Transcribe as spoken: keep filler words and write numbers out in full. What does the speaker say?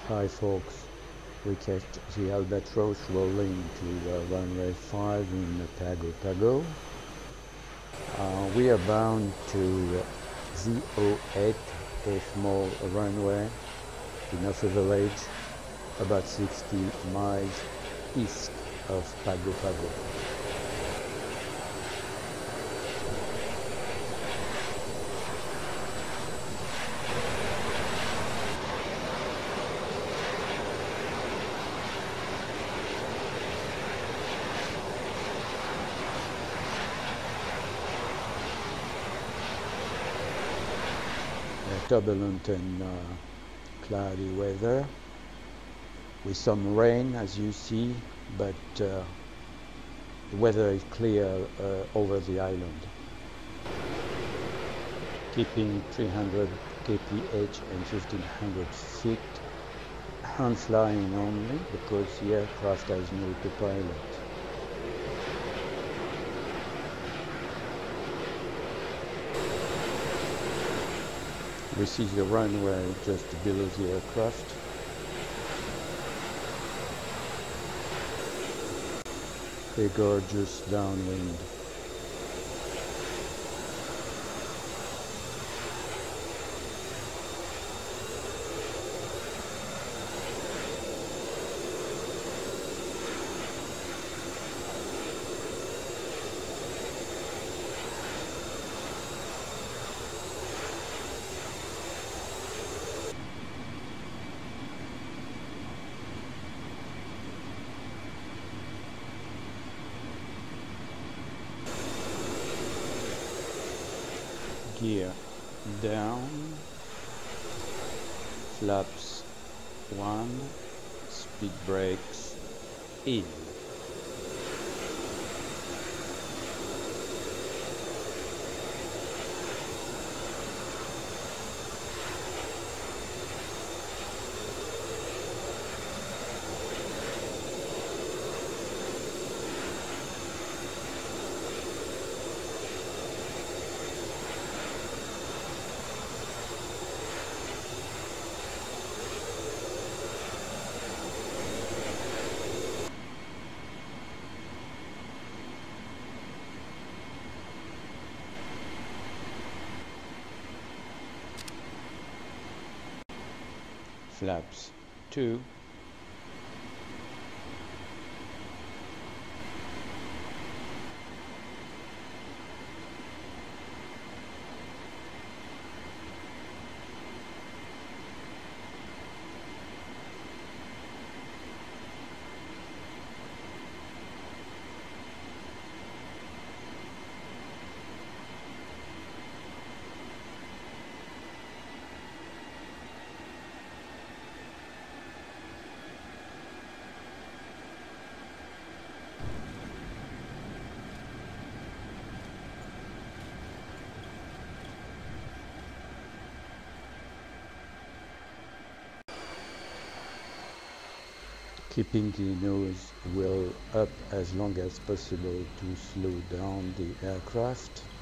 Hi folks, we catch the Albatros rolling to uh, runway five in Pago Pago. Uh, we are bound to zero eight, a small runway in Ofu Village, about sixty miles east of Pago Pago. Turbulent and uh, cloudy weather with some rain, as you see, but uh, the weather is clear uh, over the island. Keeping three hundred K P H and fifteen hundred feet, hand flying only because the aircraft has no autopilot. We see the runway just below the aircraft. A gorgeous downwind. Gear down, flaps one, speed brakes in. Flaps two, keeping the nose wheel up as long as possible to slow down the aircraft.